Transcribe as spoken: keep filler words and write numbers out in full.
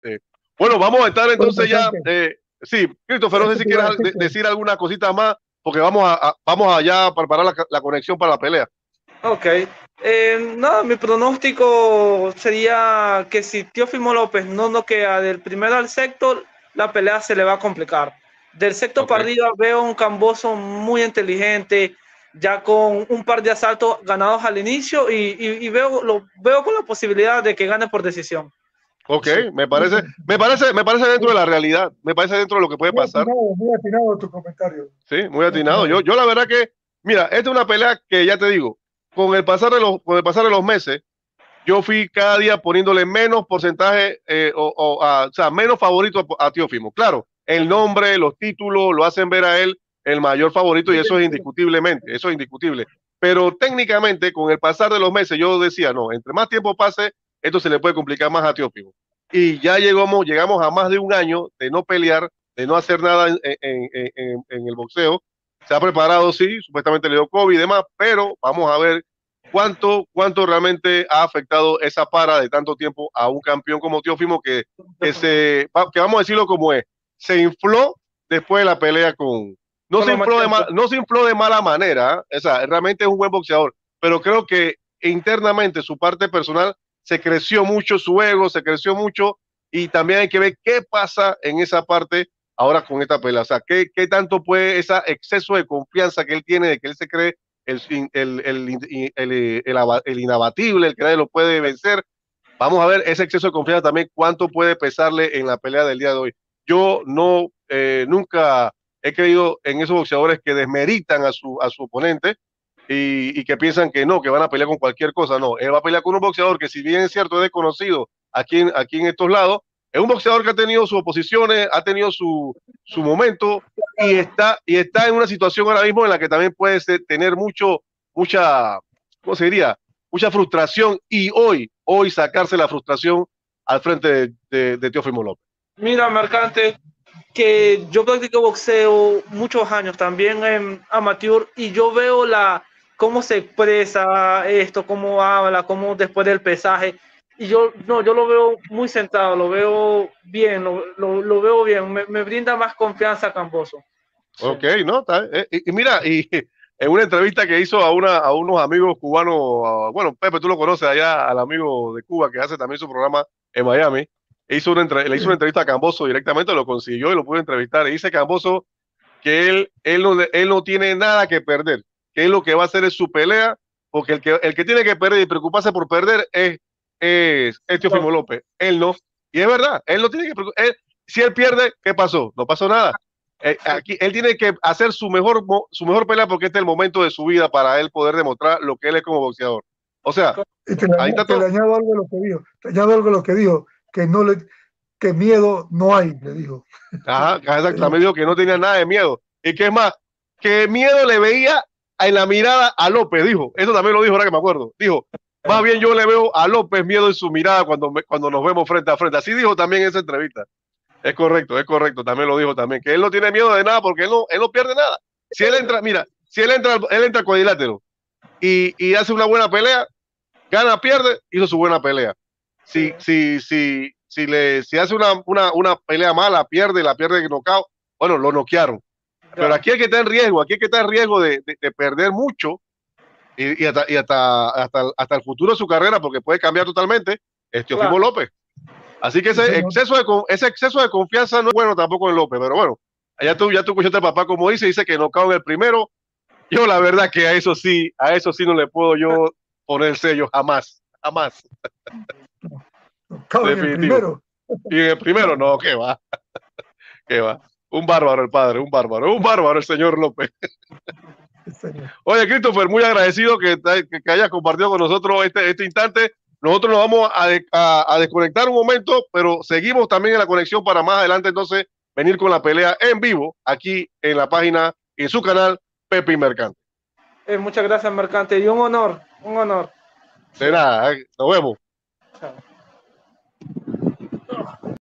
Este, bueno, vamos a estar Bueno, entonces ya. Mercante, Eh, sí, Christopher, no sé eso si te iba a quieres decir de- que, decir alguna cosita más, porque vamos a, a- vamos allá a preparar la, la conexión para la pelea. Ok. Eh, nada, mi pronóstico sería que si Teófimo López no noquea del primero al sexto, la pelea se le va a complicar. Del sexto Ok. para arriba veo un Camboso muy inteligente, ya con un par de asaltos ganados al inicio y, y- y veo, lo, veo con la posibilidad de que gane por decisión. Ok, sí, me muy parece, me interesante. parece, me parece dentro Muy, de la realidad, me parece dentro de lo que puede muy pasar. atinado, muy atinado tu comentario. Sí, muy Muy atinado. Yo, atinado. yo la verdad que, mira, esta es una pelea que ya te digo, con el pasar de los, con el pasar de los meses, yo fui cada día poniéndole menos porcentaje, eh, o, o, a- o sea, menos favorito a, a Teófimo. Claro, el nombre, los títulos lo hacen ver a él el mayor favorito y eso es indiscutiblemente, eso es indiscutible. Pero técnicamente, con el pasar de los meses, yo decía, no, entre más tiempo pase, esto se le puede complicar más a Teófimo. Y ya llegamos, llegamos a más de un año de no pelear, de no hacer nada en, en, en, en, en el boxeo. Se ha preparado, sí, supuestamente le dio COVID y demás, pero vamos a ver cuánto, cuánto realmente ha afectado esa para de tanto tiempo a un campeón como Teófimo que, que se, que vamos a decirlo como es, se infló después de la pelea con, no Con se infló de, Lomachenko. mal, no se infló de mala manera, ¿eh? O sea, realmente es un buen boxeador, pero creo que internamente su parte personal se creció mucho, su ego se creció mucho y también hay que ver qué pasa en esa parte ahora con esta pelea, o sea, qué, qué tanto puede ese exceso de confianza que él tiene, de que él se cree el, el, el, el, el, el inabatible, el que nadie lo puede vencer. Vamos a ver ese exceso de confianza también, cuánto puede pesarle en la pelea del día de hoy. Yo no, eh, nunca he creído en esos boxeadores que desmeritan a su, a su oponente y, y que piensan que no, que van a pelear con cualquier cosa. No, él va a pelear con un boxeador que, si bien es cierto, es desconocido aquí en, aquí en estos lados, es un boxeador que ha tenido sus oposiciones, ha tenido su, su momento y está, y está en una situación ahora mismo en la que también puede ser, tener mucho, mucha, ¿cómo se diría? Mucha frustración y hoy, hoy sacarse la frustración al frente de, de, de Teófimo López. Mira, Mercante, que yo practico boxeo muchos años también en amateur y yo veo la cómo se expresa esto, cómo habla, cómo después del pesaje y yo no, yo lo veo muy centrado, lo veo bien, lo, lo, lo veo bien, me, me, brinda más confianza Camboso. Sí. Ok, ¿no? Eh, y, y, mira, y en una entrevista que hizo a, una, a unos amigos cubanos, a, bueno, Pepe, tú lo conoces allá, al amigo de Cuba que hace también su programa en Miami, hizo una entre, le hizo una Sí. entrevista a Camboso directamente, lo consiguió y lo pudo entrevistar. Y dice Camboso que él, él, no, él no tiene nada que perder, que él lo que va a hacer es su pelea, porque el que, el que tiene que perder y preocuparse por perder es, es, es Teófimo López, él no. Y es verdad, él no tiene que preocuparse. Si él pierde, ¿qué pasó? No pasó nada. Eh, aquí, él tiene que hacer su mejor, su mejor pelea porque este es el momento de su vida para él poder demostrar lo que él es como boxeador. O sea, Y te le, ahí está te le todo. añado algo a lo que dijo, te añado algo a lo que dijo, que no le, que miedo no hay, le dijo. Ajá, exactamente, dijo que no tenía nada de miedo. Y que es más, que miedo le veía en la mirada a López, dijo. Eso también lo dijo ahora que me acuerdo. Dijo, más bien yo le veo a López miedo en su mirada cuando, me, cuando nos vemos frente a frente. Así dijo también en esa entrevista. Es correcto, es correcto, también lo dijo también, que él no tiene miedo de nada porque él no, él no pierde nada. Si él entra, mira, si él entra, él entra al cuadrilátero y, y hace una buena pelea, gana, pierde, hizo su buena pelea. Si, si, si, si, le, si hace una, una, una pelea mala, pierde, la pierde de knockout, bueno, lo noquearon. Pero aquí hay que estar en riesgo, aquí hay que estar en riesgo de, de, de perder mucho y, y, hasta, y hasta, hasta, hasta el futuro de su carrera, porque puede cambiar totalmente, es Teófimo Claro. López. Así que Sí, ese señor. exceso, de, ese exceso de confianza no es bueno tampoco en López, pero bueno, ya tú, ya tú escuchaste a papá como dice, dice que no cae en el primero. Yo la verdad que a eso sí, a eso sí no le puedo yo poner sello jamás, jamás, No, no cabe en el definitivo. primero. Y en el primero, no, que va, que va. Un bárbaro el padre, un bárbaro, un bárbaro el señor López. Sí, señor. Oye, Christopher, muy agradecido que, que, que hayas compartido con nosotros este, este instante. Nosotros nos vamos a, de, a, a desconectar un momento, pero seguimos también en la conexión para más adelante entonces venir con la pelea en vivo aquí en la página, en su canal Pepe y Mercante. Eh, muchas gracias, Mercante, y un honor, un honor. De nada, ¿eh? Nos vemos. Chao.